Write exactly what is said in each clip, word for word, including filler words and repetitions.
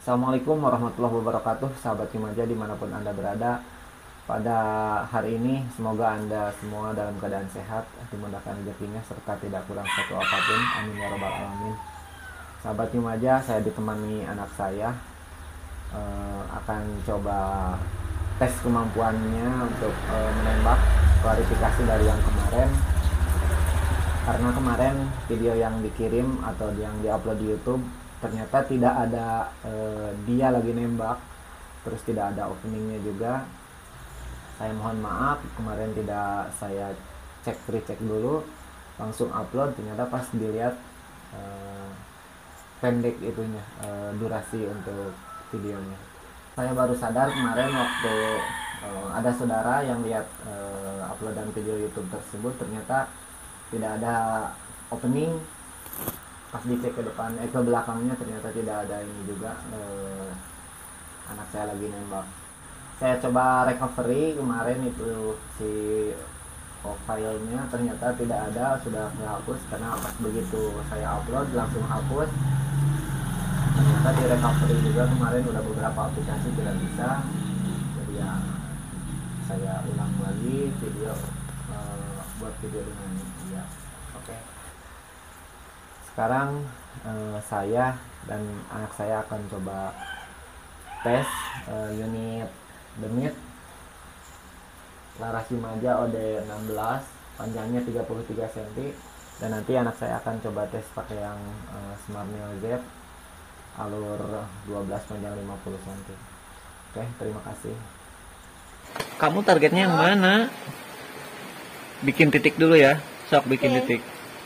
Assalamualaikum warahmatullahi wabarakatuh, sahabat Himaja dimanapun Anda berada. Pada hari ini semoga Anda semua dalam keadaan sehat, dimudahkan rezekinya serta tidak kurang satu apapun. Amin ya robbal alamin. Sahabat Himaja, saya ditemani anak saya eh, akan coba tes kemampuannya untuk eh, menembak, klarifikasi dari yang kemarin. Karena kemarin video yang dikirim atau yang diupload di YouTube ternyata tidak ada eh, dia lagi nembak, terus tidak ada openingnya juga. Saya mohon maaf, kemarin tidak saya cek recheck dulu, langsung upload. Ternyata pas dilihat eh, pendek itunya, eh, durasi untuk videonya. Saya baru sadar kemarin waktu eh, ada saudara yang lihat eh, uploadan video YouTube tersebut, ternyata tidak ada opening. Pas dicek ke depan, eh ke belakangnya ternyata tidak ada ini juga, eh, anak saya lagi nembak. Saya coba recovery kemarin itu si oh, filenya, ternyata tidak ada, sudah dihapus karena pas begitu saya upload langsung hapus. Ternyata di recovery juga kemarin udah beberapa aplikasi tidak bisa, jadi ya saya ulang lagi video, eh, buat video dengan dia. Oke. Okay. Sekarang eh, saya dan anak saya akan coba tes eh, unit demit Laras Himaja O D enam belas, panjangnya tiga puluh tiga sentimeter, dan nanti anak saya akan coba tes pakai yang eh, Smart Neo Z alur dua belas panjang lima puluh sentimeter. Oke, terima kasih. Kamu targetnya yang mana? Bikin titik dulu ya, sok bikin titik.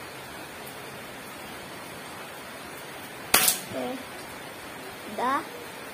Dah.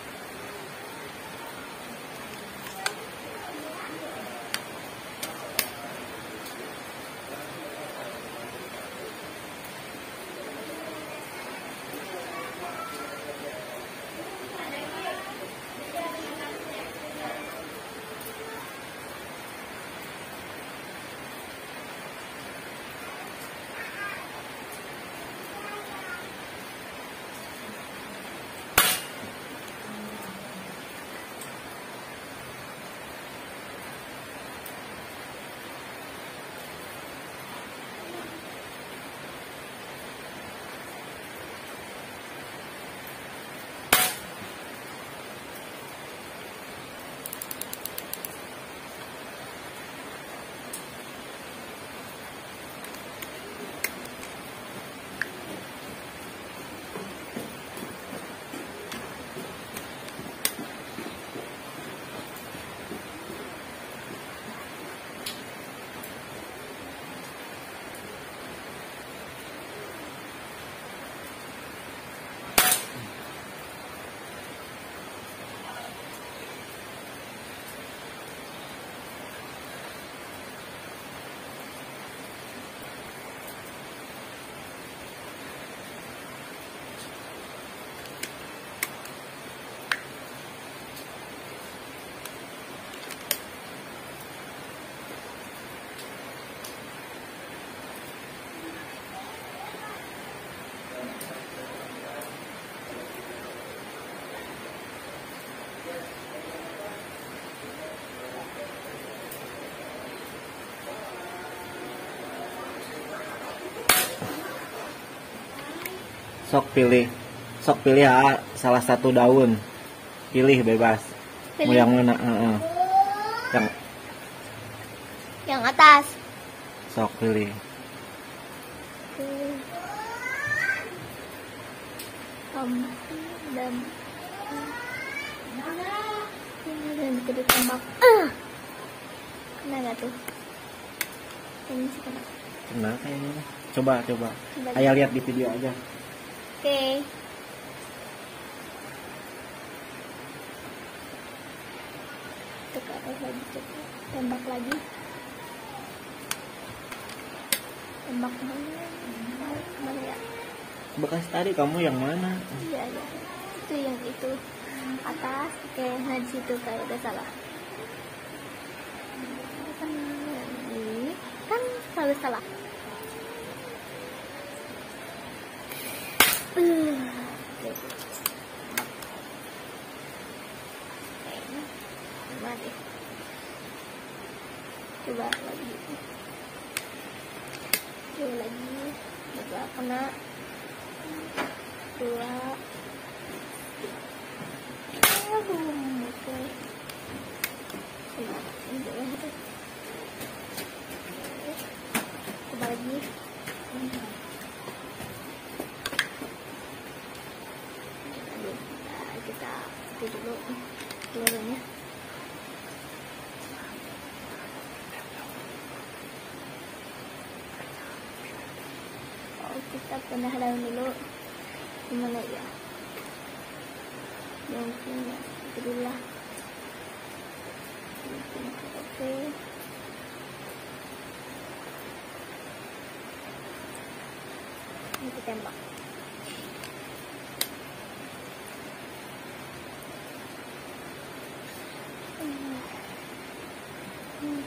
Sok pilih, sok pilih ya, salah satu daun, pilih bebas. Pilih. Mau yang mana? Uh-uh. Yang yang atas. Sok pilih. Um, dan dan kita ditembak. Uh. Kena nggak tuh? Ini sih kena. Kena kayaknya. Coba, coba. Ayah lihat di video aja. Oke. Okay. Tukar lagi, coba tembak lagi. Tembak mana? Mana ya? Bekas tadi kamu yang mana? Iya, iya. Itu yang itu atas. Oke, okay. Nah di situ kayak udah salah. Ini kan selalu salah. Uh. Coba lagi. Coba lagi. Coba kena. Dua. Aduh, oke. Kena. Ini ya. Coba lagi. Aduh, nah, kita itu dulu pelurunya. Oh, kita pindah daun dulu. Gimana ya? Mungkin ya, itu dulu lah. Oke. Ini kita tembak. Hmm. Hmm.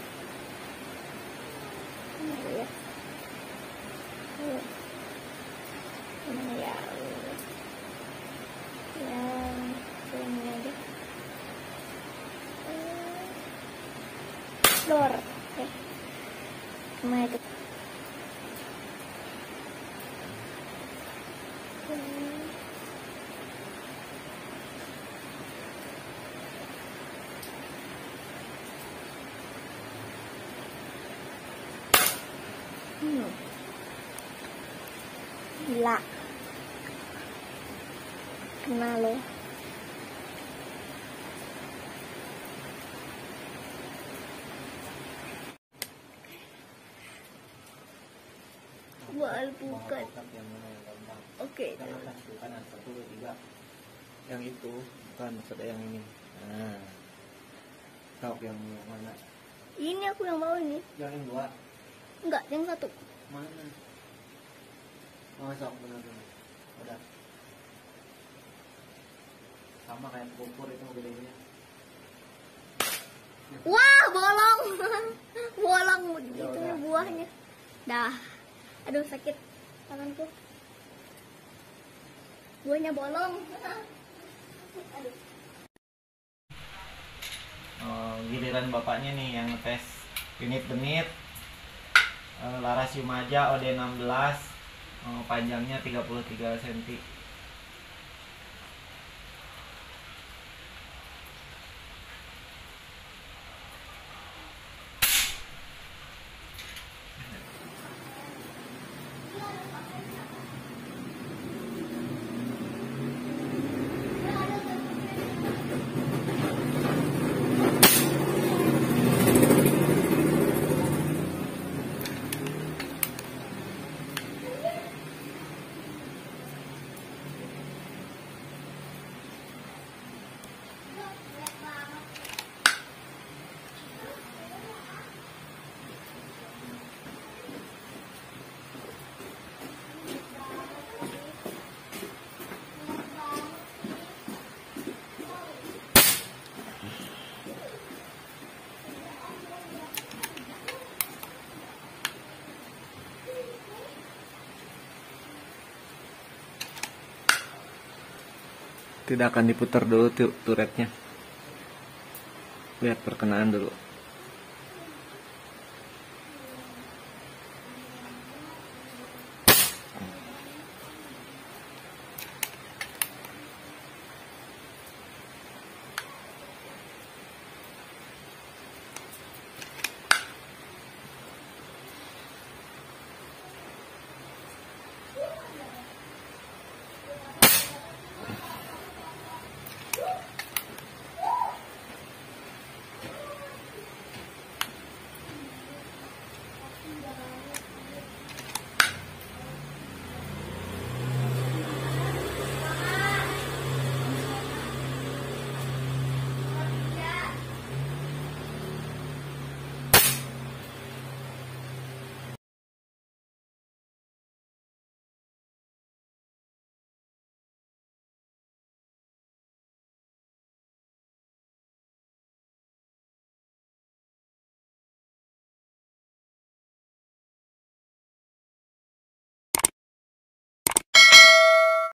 Gimana ya? Ayo. Gimana ya? Yang ini aja. Lor. Oke. Gimana itu? Hmm. Gila. Kena lo. Buat alpukat. Oke. Kanan satu dua tiga. Yang itu bukan maksudnya yang ini. Nah, tahu yang mana? Ini aku yang bawa ini. Yang yang dua. Enggak, yang satu. Mana? Oh, sok benar-benar. Udah. Sama kayak kupur itu gedenya. Wah, bolong. Bolong itu buahnya. Dah. Aduh, sakit tanganku. Buahnya bolong. Aduh. Oh, giliran bapaknya nih yang tes unit benit. Uh, Laras Yumaja O D enam belas, uh, panjangnya tiga puluh tiga sentimeter. Tidak akan diputar dulu tuh turretnya. Lihat perkenaan dulu.